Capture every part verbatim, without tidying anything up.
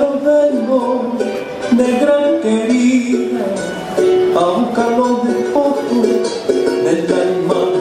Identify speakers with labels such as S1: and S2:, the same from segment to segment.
S1: compañero vengo de gran querida a buscar los despojos del Caimán.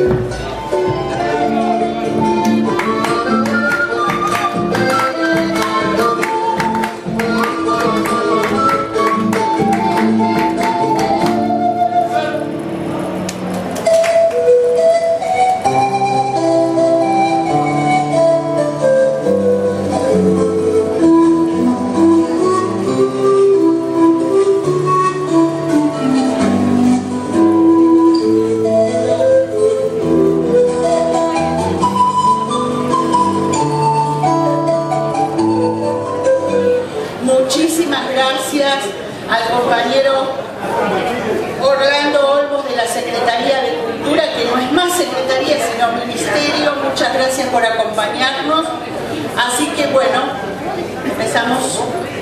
S2: Muchísimas gracias al compañero Orlando Olmos de la Secretaría de Cultura, que no es más Secretaría sino Ministerio. Muchas gracias por acompañarnos. Así que bueno, empezamos.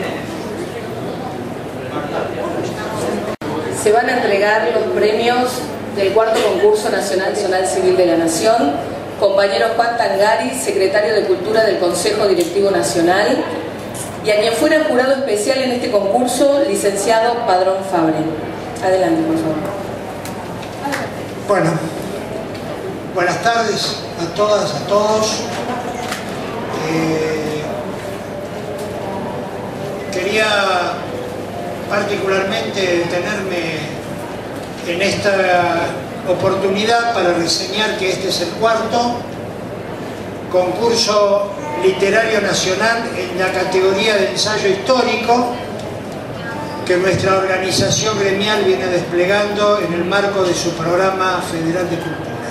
S3: Se van a entregar los premios del cuarto concurso nacional nacional civil de la Nación. Compañero Juan Tangari, secretario de Cultura del Consejo Directivo Nacional, y a quien fuera jurado especial en este concurso, licenciado Padrón Fabre. Adelante, por favor.
S4: Bueno, buenas tardes a todas, a todos. Eh, quería particularmente detenerme en esta oportunidad para reseñar que este es el cuarto concurso literario nacional en la categoría de ensayo histórico que nuestra organización gremial viene desplegando en el marco de su programa federal de cultura.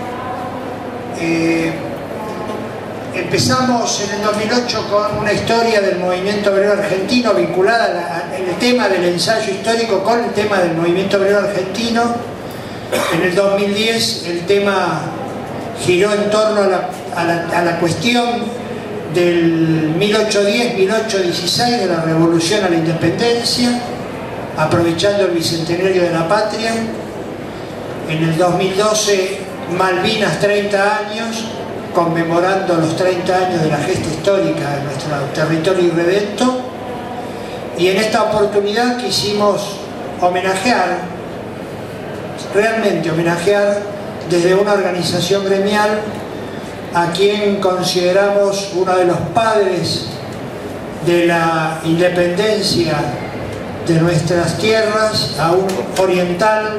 S4: Eh, empezamos en el dos mil ocho con una historia del movimiento obrero argentino vinculada en el tema del ensayo histórico con el tema del movimiento obrero argentino. En el dos mil diez el tema giró en torno a la, a la, a la cuestión del mil ochocientos diez a mil ochocientos dieciséis de la Revolución a la Independencia, aprovechando el Bicentenario de la Patria. En el dos mil doce, Malvinas, treinta años, conmemorando los treinta años de la gesta histórica de nuestro territorio irredento. Y en esta oportunidad quisimos homenajear, realmente homenajear, desde una organización gremial a quien consideramos uno de los padres de la independencia de nuestras tierras, a un oriental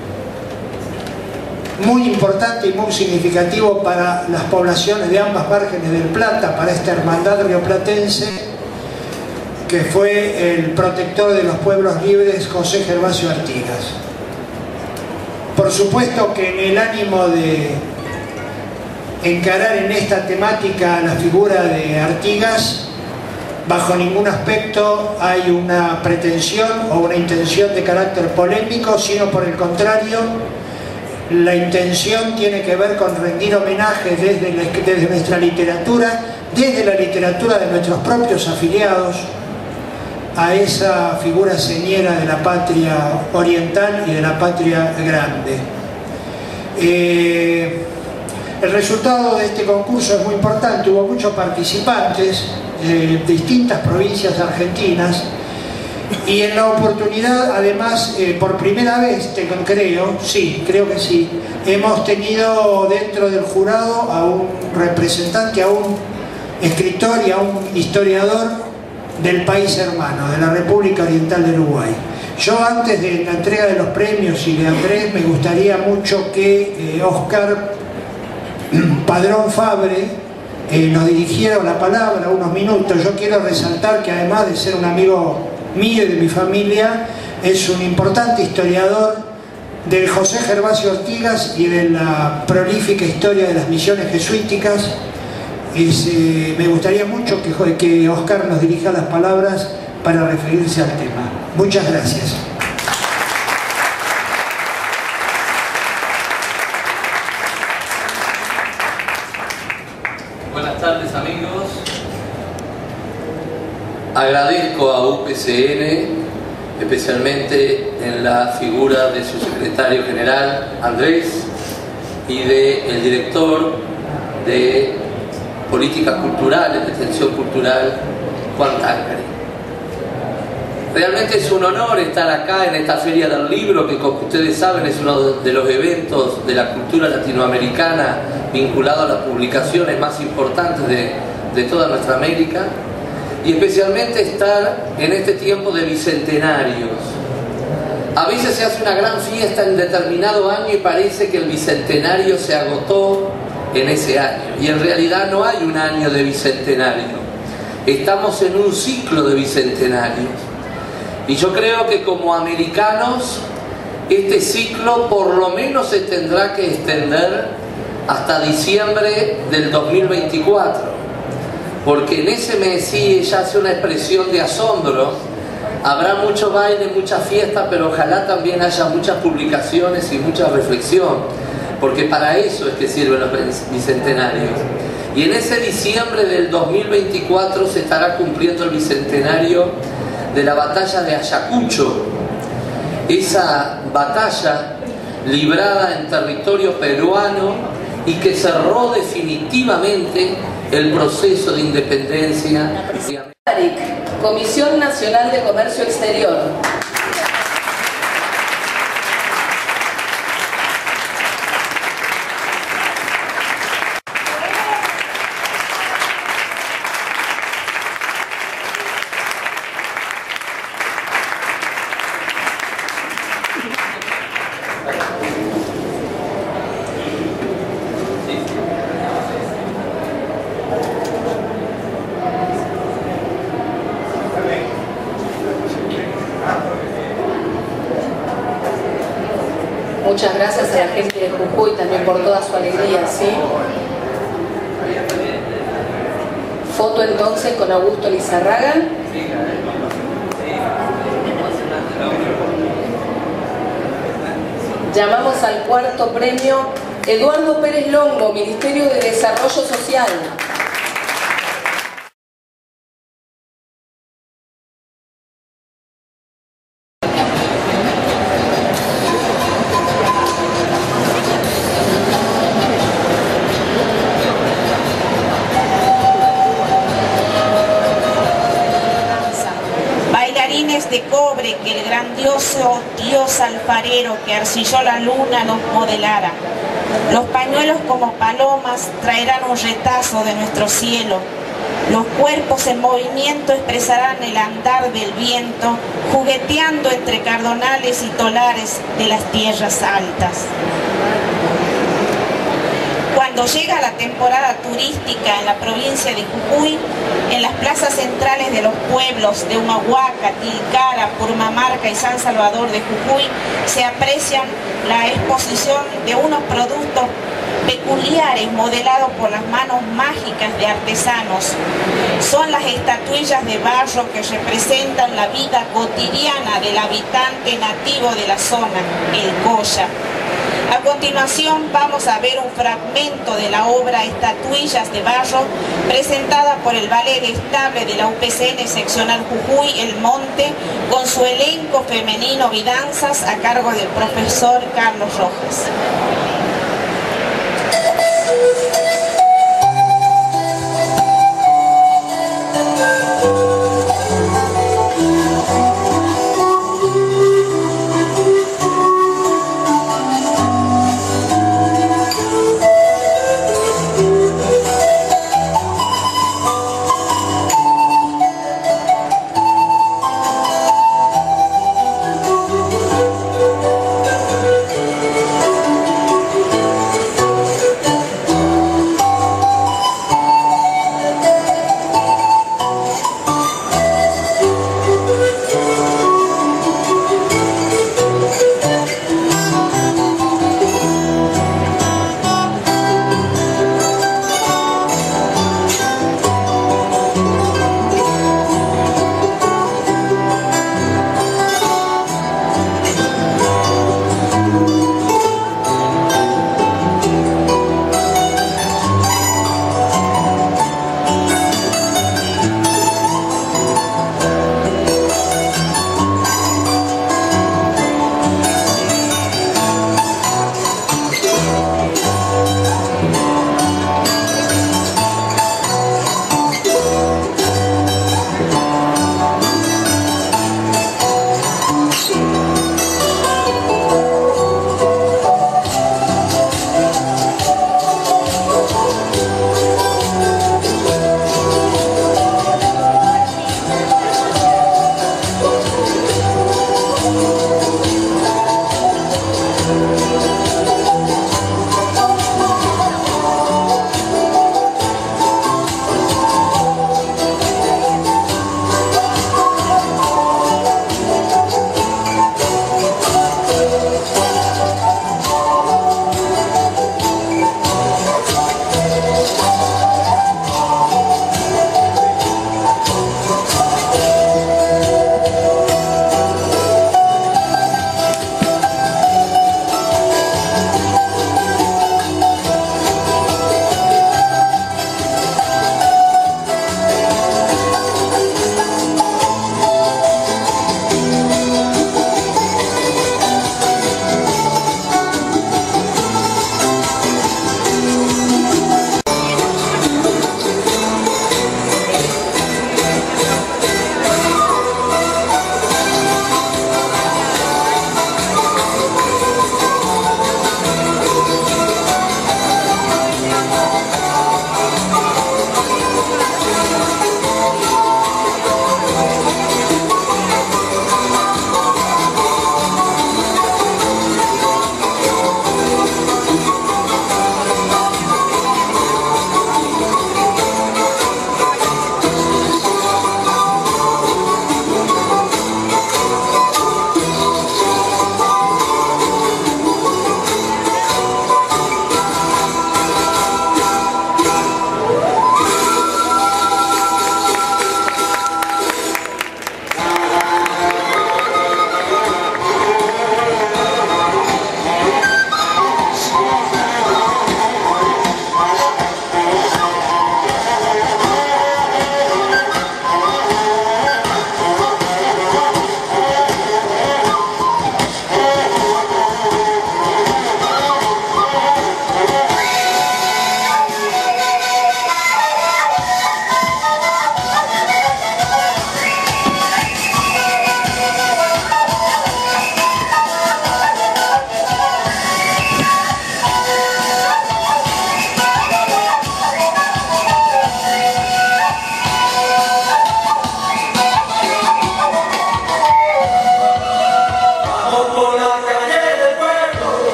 S4: muy importante y muy significativo para las poblaciones de ambas márgenes del Plata, para esta hermandad rioplatense, que fue el protector de los pueblos libres, José Gervasio Artigas. Por supuesto que en el ánimo de encarar en esta temática la figura de Artigas, bajo ningún aspecto hay una pretensión o una intención de carácter polémico, sino por el contrario, la intención tiene que ver con rendir homenaje desde, la, desde nuestra literatura, desde la literatura de nuestros propios afiliados, a esa figura señera de la patria oriental y de la patria grande. Eh, el resultado de este concurso es muy importante, hubo muchos participantes de distintas provincias argentinas, y en la oportunidad, además, eh, por primera vez, te creo, sí, creo que sí, hemos tenido dentro del jurado a un representante, a un escritor y a un historiador del país hermano, de la República Oriental del Uruguay. Yo, antes de la entrega de los premios y de Andrés, me gustaría mucho que eh, Oscar Padrón Fabre eh, nos dirigiera la palabra unos minutos. Yo quiero resaltar que, además de ser un amigo mío y de mi familia, es un importante historiador del José Gervasio Artigas y de la prolífica historia de las misiones jesuíticas. Es, eh, me gustaría mucho que, que Oscar nos dirija las palabras para referirse al tema. Muchas gracias.
S5: Buenas tardes, amigos. Agradezco a U P C N, especialmente en la figura de su secretario general, Andrés, y del director de Políticas Culturales, de Extensión Cultural, Juan Tangari. Realmente es un honor estar acá en esta Feria del Libro, que como ustedes saben es uno de los eventos de la cultura latinoamericana vinculado a las publicaciones más importantes de, de toda nuestra América, y especialmente estar en este tiempo de bicentenarios. A veces se hace una gran fiesta en determinado año y parece que el bicentenario se agotó en ese año, y en realidad no hay un año de bicentenario, estamos en un ciclo de bicentenarios. Y yo creo que como americanos este ciclo por lo menos se tendrá que extender hasta diciembre del dos mil veinticuatro, porque en ese mes sí ella hace una expresión de asombro. Habrá mucho baile, mucha fiesta, pero ojalá también haya muchas publicaciones y mucha reflexión, porque para eso es que sirven los bicentenarios. Y en ese diciembre del dos mil veinticuatro se estará cumpliendo el bicentenario de la batalla de Ayacucho, esa batalla librada en territorio peruano y que cerró definitivamente el proceso de independencia.
S3: Comisión Nacional de Comercio Exterior. Muchas gracias a la gente de Jujuy también por toda su alegría, ¿sí? Foto entonces con Augusto Lizarraga. Llamamos al cuarto premio Eduardo Pérez Longo, Ministerio de Desarrollo Social.
S6: De cobre que el grandioso dios alfarero que arcilló la luna nos modelara. Los pañuelos como palomas traerán un retazo de nuestro cielo. Los cuerpos en movimiento expresarán el andar del viento, jugueteando entre cardonales y tolares de las tierras altas. Cuando llega la temporada turística en la provincia de Jujuy, en las plazas centrales de los pueblos de Humahuaca, Tilcara, Purmamarca y San Salvador de Jujuy, se aprecian la exposición de unos productos peculiares modelados por las manos mágicas de artesanos. Son las estatuillas de barro que representan la vida cotidiana del habitante nativo de la zona, el Coya. A continuación vamos a ver un fragmento de la obra Estatuillas de Barro, presentada por el Ballet Estable de la U P C N Seccional Jujuy, El Monte, con su elenco femenino y danzas a cargo del profesor Carlos Rojas.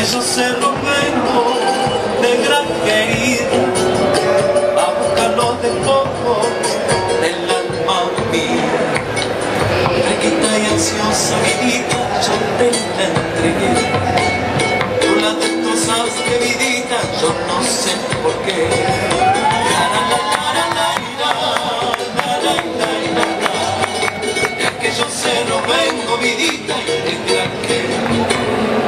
S1: aquellos cerros vengo, negra querida, a buscar los despojos del alma mía. Riquita y ansiosa vidita, yo te la entregué. Tú la destrozaste vidita, yo no sé por qué. La, la, la, la, la, la, la, la, la. De aquellos cerros vengo vidita, negra querida.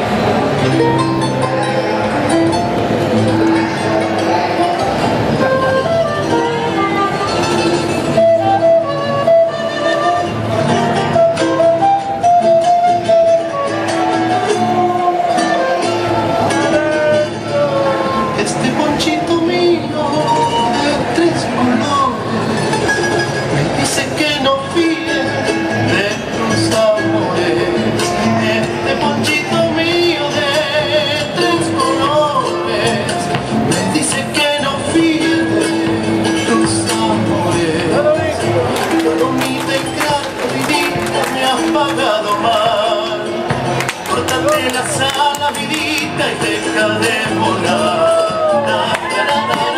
S1: Este ponchito mío de tres colores me dice que no fíe de tus amores. Este ponchito mío de tres colores me dice que no fíe de tus amores. Pero mi desgracia vidita me has pagado mal. Córtate las alas vidita y deja de volar. Na, na, na, na.